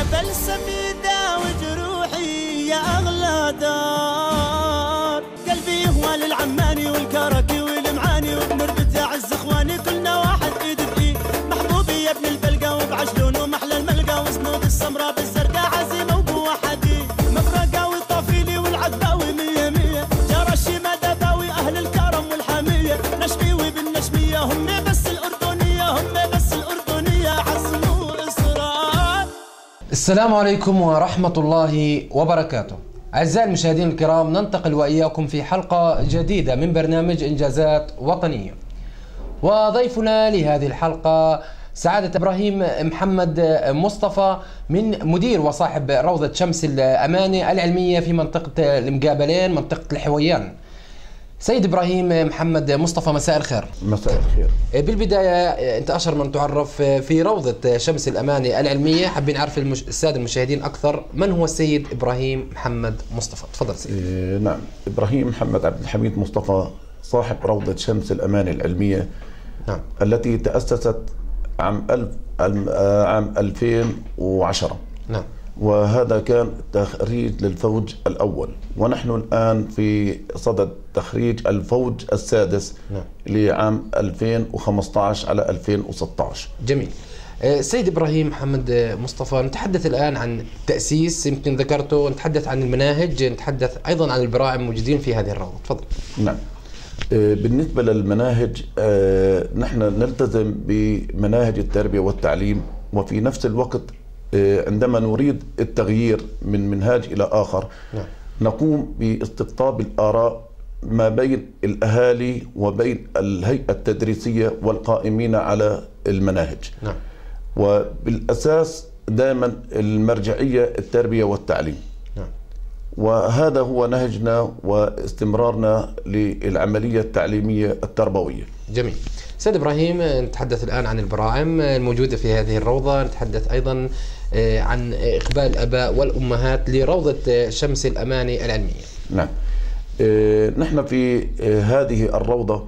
فلسفي داوي جروحي يا أغلى دار. قلبي هو للعماني والكركي والمعاني وبنربط يا عز إخواني كلنا واحد إيد بإيد. محبوبي يا ابن البلقة وبعجلون ومحلى الملقى وسنود السمراء بالزرقاء عزيمة وقوة حديد. مفرقة والطفيلي والعذباوي مية مية جرى الشيمة دباوي أهل الكرم والحمية. نشميوي بالنشمية هم بس الأردنية هم بس الأردنية عزموا إصرار. السلام عليكم ورحمة الله وبركاته. أعزائي المشاهدين الكرام، ننتقل وإياكم في حلقة جديدة من برنامج إنجازات وطنية، وضيفنا لهذه الحلقة سعادة إبراهيم محمد مصطفى، من مدير وصاحب روضة شمس الأماني العلمية في منطقة المقابلين منطقة الحويان. سيد إبراهيم محمد مصطفى، مساء الخير. مساء الخير. بالبداية أنت أشهر من تعرف في روضة شمس الأماني العلمية، حابين نعرف السادة المشاهدين أكثر، من هو السيد إبراهيم محمد مصطفى؟ تفضل سيدي. نعم، إبراهيم محمد عبد الحميد مصطفى صاحب روضة شمس الأماني العلمية. نعم. التي تأسست عام 2010. نعم. وهذا كان تخريج للفوج الأول، ونحن الآن في صدد تخريج الفوج السادس. نعم. لعام 2015 على 2016. جميل. سيد إبراهيم محمد مصطفى، نتحدث الآن عن التأسيس، يمكن ذكرته، نتحدث عن المناهج، نتحدث أيضا عن البراعم موجودين في هذه الروضة. تفضل. نعم. بالنسبة للمناهج، نحن نلتزم بمناهج التربية والتعليم، وفي نفس الوقت عندما نريد التغيير من منهاج إلى آخر. نعم. نقوم باستقطاب الآراء ما بين الأهالي وبين الهيئة التدريسية والقائمين على المناهج. نعم. وبالأساس دائما المرجعية التربية والتعليم. نعم. وهذا هو نهجنا واستمرارنا للعملية التعليمية التربوية. جميل. سيد إبراهيم، نتحدث الآن عن البراعم الموجودة في هذه الروضة، نتحدث أيضا عن إقبال الآباء والأمهات لروضة شمس الأماني العلمية. نعم. نحن في هذه الروضة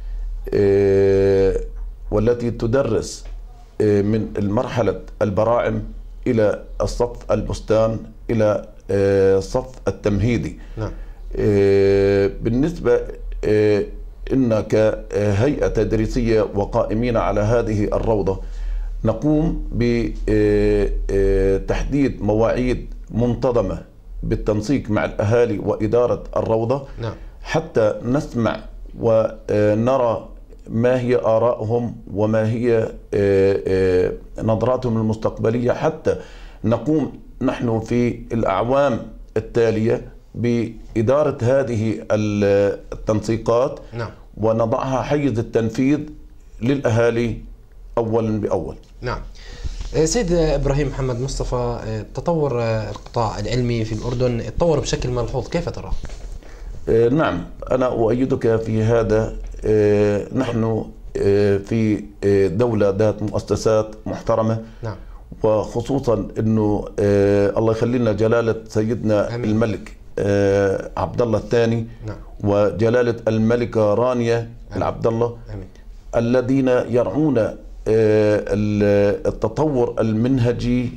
والتي تدرس من المرحلة البراعم إلى الصف البستان إلى الصف التمهيدي. نعم. بالنسبة إن كهيئة تدريسية وقائمين على هذه الروضة نقوم بتحديد مواعيد منتظمة بالتنسيق مع الأهالي وإدارة الروضة. نعم. حتى نسمع ونرى ما هي آرائهم وما هي نظراتهم المستقبلية، حتى نقوم نحن في الأعوام التالية بإدارة هذه التنسيقات. نعم. ونضعها حيز التنفيذ للأهالي أولا بأول. نعم. سيد إبراهيم محمد مصطفى، تطور القطاع العلمي في الأردن تطور بشكل ملحوظ، كيف ترى؟ نعم، أنا أؤيدك في هذا. نحن في دولة ذات مؤسسات محترمة. نعم. وخصوصا أنه الله يخلي لنا جلالة سيدنا أمين. الملك عبد الله الثاني. نعم. وجلالة الملكة رانيا العبد الله، الذين يرعون التطور المنهجي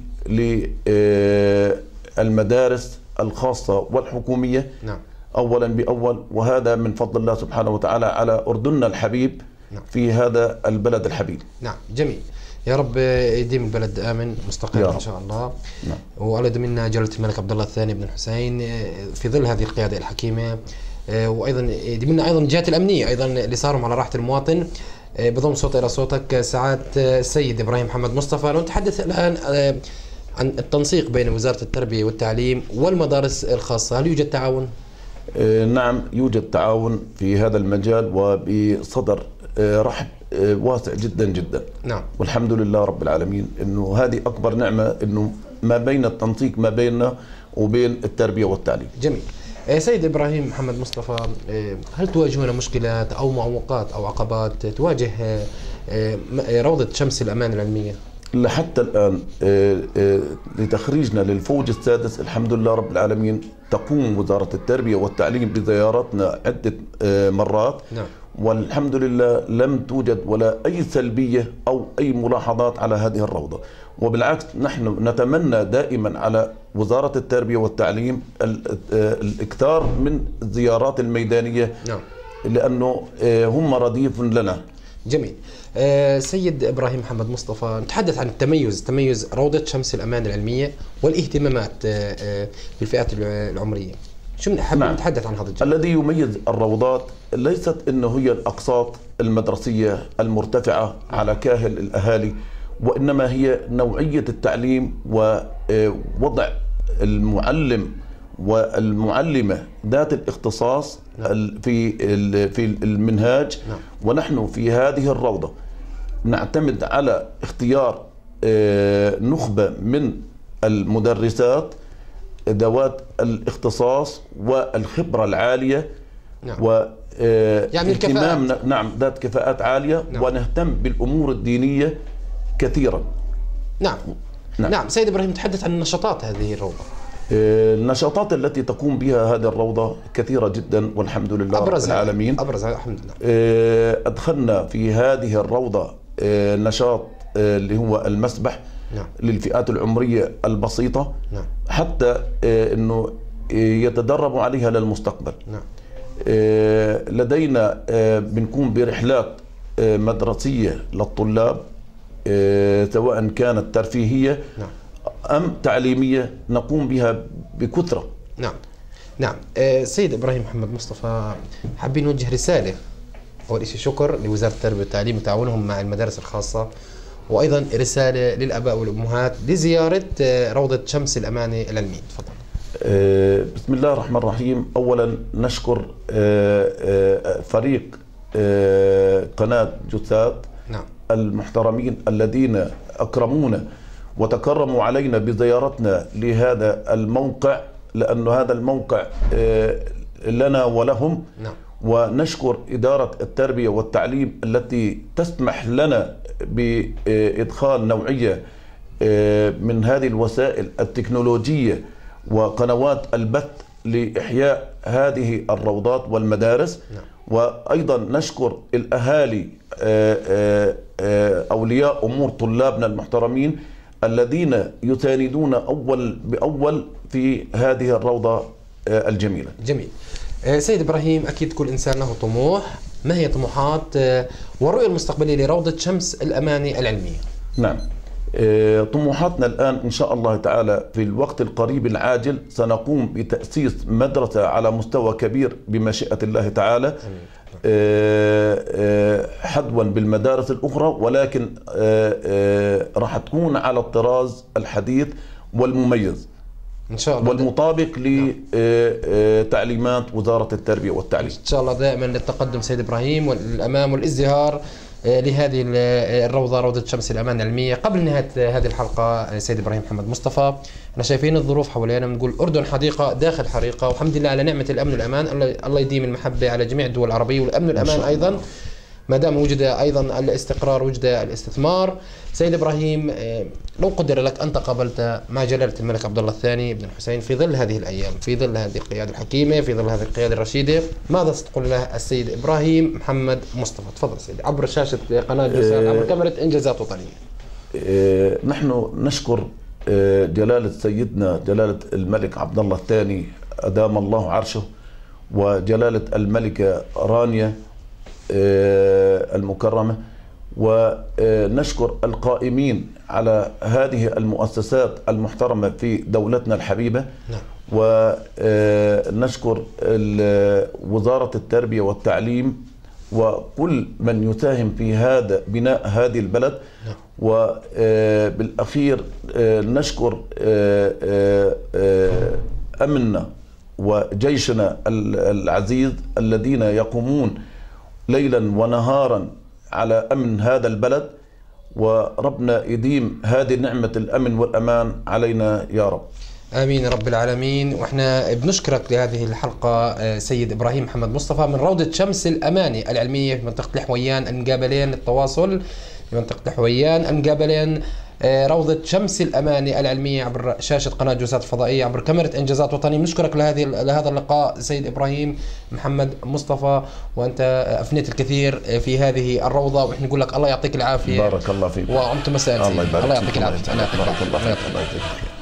للمدارس الخاصة والحكومية. نعم. أولا بأول، وهذا من فضل الله سبحانه وتعالى على أردننا الحبيب. نعم. في هذا البلد الحبيب. نعم. جميل. يا رب يديم البلد آمن مستقر إن شاء الله. نعم. والله يديمنا جلالة الملك عبد الله الثاني بن الحسين في ظل هذه القيادة الحكيمة، وأيضا يديمنا أيضا الجهات الأمنية أيضا اللي صاروا على راحة المواطن. بضم صوت إلى صوتك سعادة السيد إبراهيم محمد مصطفى، نتحدث الآن عن التنسيق بين وزارة التربية والتعليم والمدارس الخاصة، هل يوجد تعاون؟ نعم، يوجد تعاون في هذا المجال وبصدر رحب واسع جدا جدا. نعم. والحمد لله رب العالمين، انه هذه اكبر نعمة، انه ما بين التنسيق ما بيننا وبين التربية والتعليم. جميل. سيد إبراهيم محمد مصطفى، هل تواجهون مشكلات أو معوقات أو عقبات تواجه روضة شمس الأمان العلمية؟ لحتى الآن لتخريجنا للفوج السادس الحمد لله رب العالمين تقوم وزارة التربية والتعليم بزياراتنا عدة مرات. نعم. والحمد لله لم توجد ولا أي سلبية أو أي ملاحظات على هذه الروضة. وبالعكس نحن نتمنى دائما على وزارة التربية والتعليم الإكثار من الزيارات الميدانية. نعم. لأنه هم رديف لنا. جميل. سيد إبراهيم محمد مصطفى، نتحدث عن تميز روضة شمس الأمان العلمية والاهتمامات في الفئات العمرية. شو حابين نتحدث عن هذا الجانب؟ الذي يميز الروضات ليست انه هي الاقساط المدرسيه المرتفعه على كاهل الاهالي، وانما هي نوعيه التعليم ووضع المعلم والمعلمه ذات الاختصاص في المنهاج. ونحن في هذه الروضه نعتمد على اختيار نخبه من المدرسات ذوات الاختصاص والخبرة العالية. يعني اهتمامنا ذات كفاءات عالية. ونهتم بالأمور الدينية كثيرا. نعم. سيد إبراهيم، نتحدث عن نشاطات هذه الروضة. النشاطات التي تقوم بها هذه الروضة كثيرة جدا والحمد لله رب العالمين. أبرزها الحمد لله. أدخلنا في هذه الروضة نشاط اللي هو المسبح. للفئات العمرية البسيطة. حتى أنه يتدربوا عليها للمستقبل. لدينا بنكون برحلات مدرسية للطلاب سواء كانت ترفيهية أم تعليمية نقوم بها بكثرة. نعم. سيد إبراهيم محمد مصطفى، حابين نوجه رسالة. أول شيء شكر لوزارة التربية والتعليم وتعاونهم مع المدارس الخاصة، وأيضا رسالة للآباء والأمهات لزيارة روضة شمس الأمان العلمية. تفضل. بسم الله الرحمن الرحيم. أولا نشكر فريق قناة جثات المحترمين الذين أكرمونا وتكرموا علينا بزيارتنا لهذا الموقع، لأن هذا الموقع لنا ولهم. ونشكر إدارة التربية والتعليم التي تسمح لنا بإدخال نوعية من هذه الوسائل التكنولوجية وقنوات البث لإحياء هذه الروضات والمدارس. وأيضا نشكر الأهالي أولياء أمور طلابنا المحترمين الذين يساندون أول بأول في هذه الروضة الجميلة. جميل. سيد إبراهيم، أكيد كل إنسان له طموح. ما هي طموحات والرؤية المستقبلية لروضة شمس الأمان العلمية؟ نعم. طموحاتنا الآن إن شاء الله تعالى في الوقت القريب العاجل سنقوم بتأسيس مدرسة على مستوى كبير بمشيئة الله تعالى، حدوا بالمدارس الأخرى، ولكن راح تكون على الطراز الحديث والمميز إن شاء الله والمطابق لتعليمات وزارة التربية والتعليم. إن شاء الله دائما للتقدم سيد إبراهيم والأمام والازدهار لهذه الروضة، روضة شمس الأمان العلمية. قبل نهاية هذه الحلقة سيد إبراهيم محمد مصطفى، احنا شايفين الظروف حوالينا، بنقول أردن حديقة داخل حريقة، والحمد لله على نعمة الأمن والأمان. الله يديم المحبة على جميع الدول العربية، والأمن والأمان أيضا ما دام وجد أيضا الاستقرار وجد الاستثمار. سيد إبراهيم، لو قدر لك أن تقابلت مع جلالة الملك عبد الله الثاني بن الحسين في ظل هذه الأيام، في ظل هذه القيادة الحكيمة، في ظل هذه القيادة الرشيدة، ماذا ستقول له السيد إبراهيم محمد مصطفى؟ تفضل سيدي عبر شاشة قناة جثات، عبر كاميرا إنجازات وطنية. نحن نشكر جلالة سيدنا جلالة الملك عبد الله الثاني أدام الله عرشه، وجلالة الملكة رانيا المكرمة، ونشكر القائمين على هذه المؤسسات المحترمة في دولتنا الحبيبة. ونشكر وزارة التربية والتعليم وكل من يساهم في هذا بناء هذه البلد. وبالأخير نشكر أمننا وجيشنا العزيز الذين يقومون ليلا ونهارا على أمن هذا البلد، وربنا يديم هذه نعمة الأمن والأمان علينا يا رب. آمين رب العالمين. وإحنا بنشكرك لهذه الحلقة سيد إبراهيم محمد مصطفى من روضة شمس الأماني العلمية في منطقة الحويان المقابلين، التواصل في منطقة الحويان المقابلين. روضة شمس الأماني العلمية عبر شاشة قناة جوزات الفضائية عبر كاميرا إنجازات وطنية. نشكرك لهذا اللقاء سيد إبراهيم محمد مصطفى، وأنت أفنيت الكثير في هذه الروضة، ونحن نقول لك الله يعطيك العافية. بارك الله فيك. وأنت مساء. الله يبارك. الله يعطيك العافية. بارك الله فيك. الله يعطيك.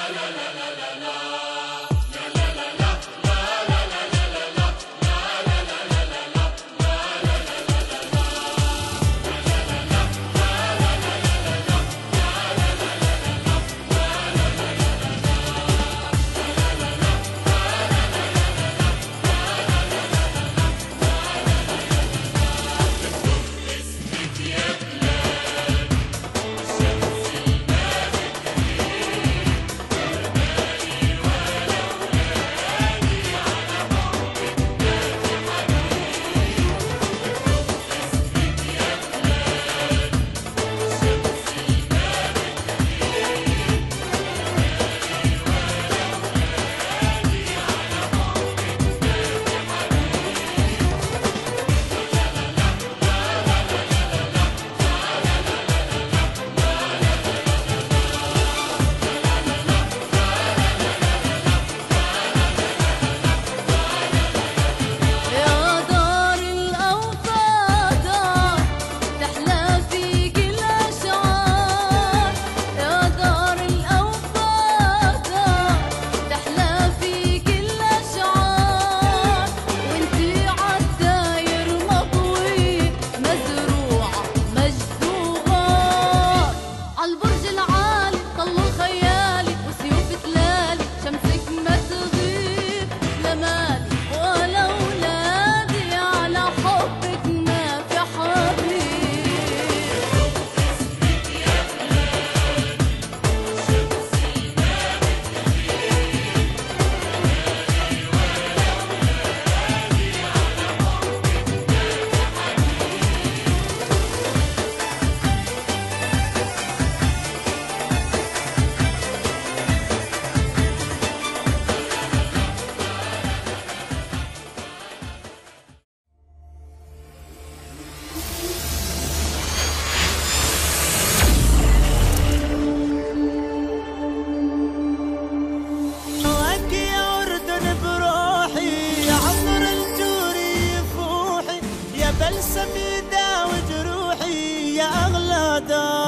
سفيدة وجروحي يا أغلى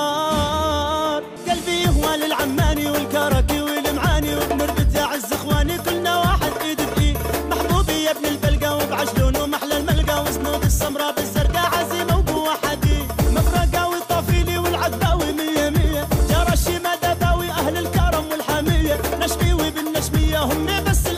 دار، قلبي هو للعماني والكركي والمعاني وبنربط يا عز إخواني كلنا واحد إيد بإيد. محبوبي يا ابن البلقة وبعجلون ومحلى الملقى وسنود السمراء بالزرقاء عزيمة وقوة حديد. مفرقة والطفيلي والعذباوي مية مية، جرى الشيمة دباوي أهل الكرم والحمية، نشمي وبالنشمية هم بس